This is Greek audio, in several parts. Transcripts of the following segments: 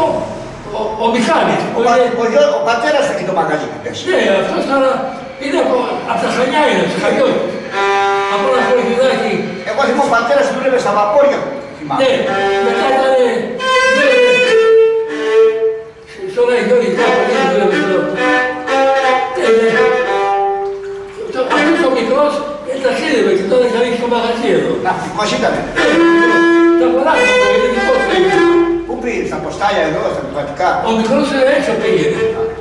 ο Μιχάλης. Ο πατέρας του έχει το μαγαζί που πέσει. Ναι, αυτός τώρα είναι από τα Χανιά είναι, στους Χανιώτες. Από ένα χωριδάκι. Εγώ θυμώ ο πατέρας του δούλευε στα βαπόρια. Ναι, μετά ήταν... Στον Αγιώργη κάπου δούλευε εδώ. Αυτός ο μικρός ταξίδευε και τώρα έχει ανοίξει το μαγαζί εδώ. Ναυτικός ήτανε. Τα πολλά χρόνια, είναι δικό του έγινε. Πού πήγε, στα ποστάλια εδώ, στα πιβατικά. Ο μικρός έξω πήγαινε.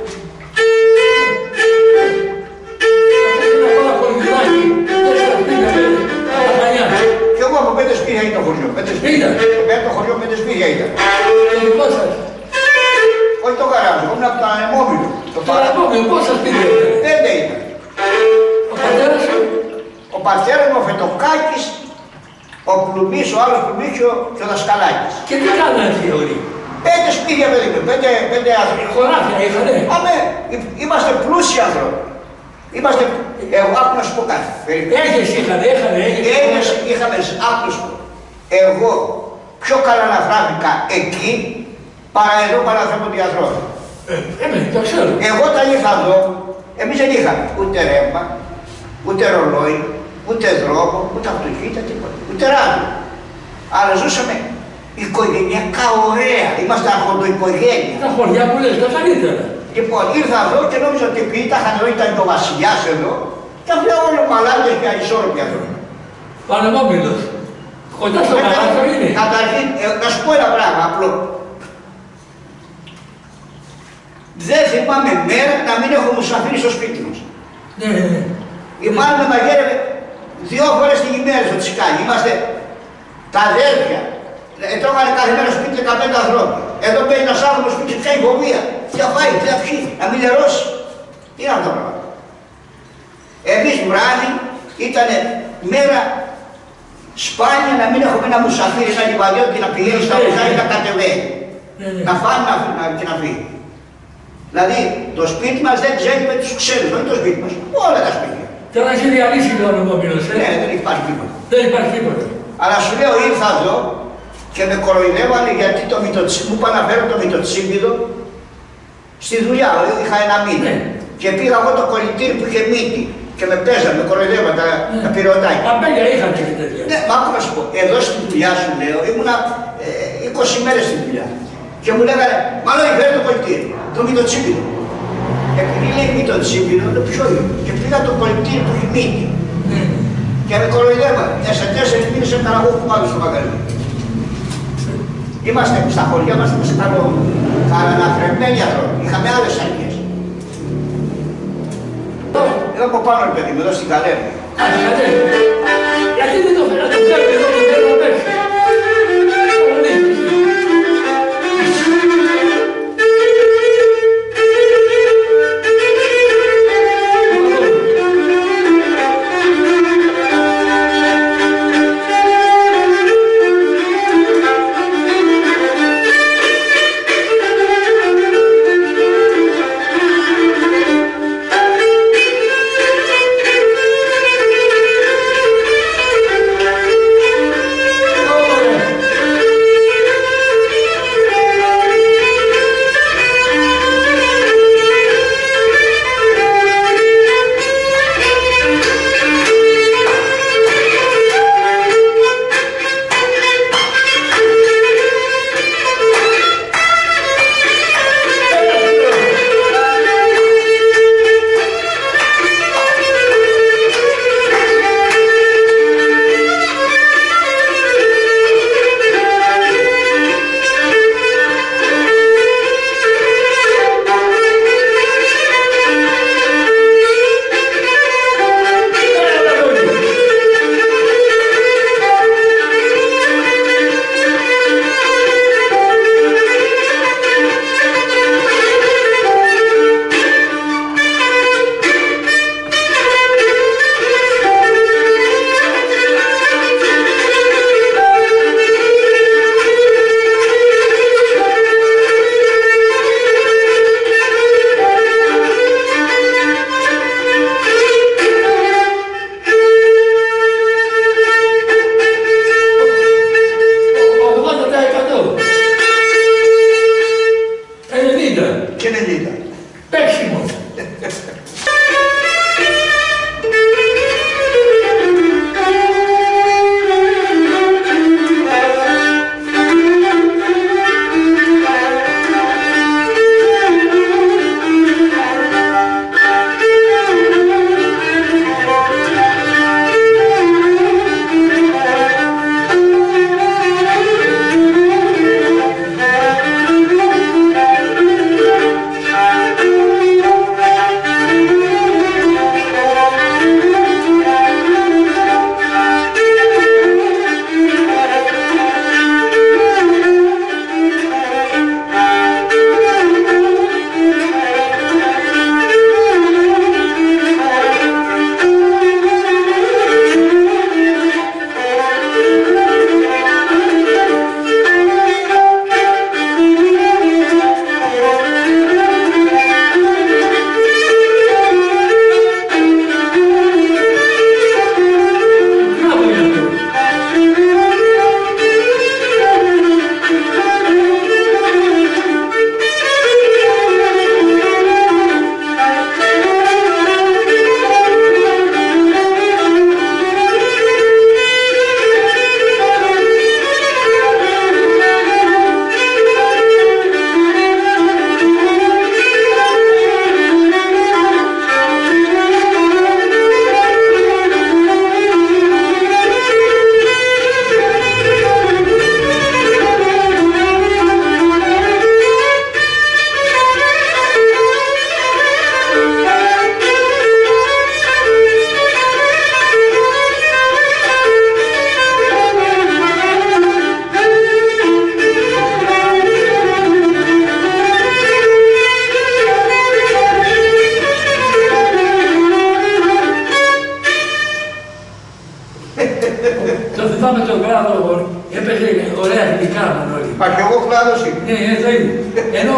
Κι εγώ από 5 σπίτια ήταν το χωριό. 5 σπίτια. Το χωριό 5 σπίτια ήταν. Το δικό σας. Όχι το γαράζ, εγώ ήμουν από το ανεμόμυλο. Το ανεμόμυλο, πόσα σπίτια ήταν. 5 ήταν. Ο πατέρας σου. Ο πατέρας μου, ο Φετοκάκης, ο Πλουμής, ο άλλος Πλουμής και ο Δασκαλάκης. Και τι κάνανε οι όλοι. 5 σπίτια παιδί μου, 5 άνθρωποι. Χωράφια είχανε. Αμέ, είμαστε πλούσιοι άνθρωποι. Είμαστε, εγώ άκου να σου πω κάτι. Έγες είχανε. Έγες είχαμε, άκου να σου πω. Εγώ πιο καλά να βράθηκα εκεί παρά εδώ παρά θα πω διαδρόμο. Το ξέρω. Εγώ όταν ήρθα εδώ, εμείς δεν είχαμε ούτε ρεύμα, ούτε ρολόι, ούτε δρόμο, ούτε αυτοκίνητα, τίποτα. Ούτε ράδιο. Αλλά ζούσαμε οικογενειακά ωραία. Είμαστε αρχοντοοικογένεια. Τα χωριά που λες, τα καλύτερα. Λοιπόν, ήρθα εδώ και νόμιζα ότι επειδή τα είχαν εδώ ήταν και ο βασιλιάς εδώ και αυτά όλοι μαλάκες και ανισόρροποι άνθρωποι. Ο ανεμόμυλος. Κοντά στο μαγαζί είναι. Καταρχήν, να σου πω ένα πράγμα απλό. Δεν θυμάμαι μέρα να μην έχω μουσαφίρι στο σπίτι μας. Ναι. Η μάνα με μαγείρευε 2 φορές την ημέρα στο τσικάνι. Είμαστε τα αδέρφια. Τρώγανε κάθε μέρα σπίτι 15 ανθρώποι. Εδώ παίρνει ένας άνθρωπος σπίτι πια η φοβία. Τι θα φάει, τι θα πιει, να μην νερώσει. Τι είναι αυτό το πράγμα. Εμείς βράδυ ήταν μέρα σπάνια να μην έχουμε ένα μουσαφίρι σαν λιβαδιώτη και να πηγαίνει στα ουζά ή να κατεβαίνει. Να φάνε και να φύγει. Δηλαδή το σπίτι μας δεν ξέρει με τους ξένους, όχι το σπίτι μας. Όλα τα σπίτια. Τώρα έχει διαλύσει το ανεμόμυλος, Ναι, δεν υπάρχει τίποτα. Δεν υπάρχει τίποτα. Αλλά σου λέω ήρθα εδώ και με κοροϊδεύανε γιατί μου είπα να φέρω το μυτοτσίπιδο στη δουλειά. Είχα ένα μύτη. Και πήγα εγώ το κολλητήρι που είχε μύτη και με παίζανε, με κοροϊδεύανε τα πυροτάκια. Αμπέλια είχαν και τέτοια. Ναι, μα άκου να σου πω, εδώ στη δουλειά σου λέω, ήμουνα 20 μέρες στη δουλειά. Και μου λέγανε, μάλλον φέρε το κολλητήρι, το μυτοτσίπιδο. Επειδή λέει μυτοτσίπιδο, το ποιο είναι. Και πήγα το κολλητήρι που είχε μύτη. Και με κοροϊδεύανε. Σε 4 μήνες έκανα εγώ που πάνω στο μαγαζί. Είμαστε στα χωριά μας, είμαστε καναναθρεμμένοι άνθρωποι. Είχαμε άλλες αρχές. Εδώ από πάνω, ρε παιδί μου, εδώ στην Καλέρνη. Γιατί δεν το φέρατε, το φέρατε εδώ, το φέρατε απ' έξω. Ναι, έτσι είναι. Ενώ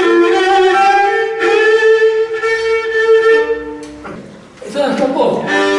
ήθελα να σου το πω.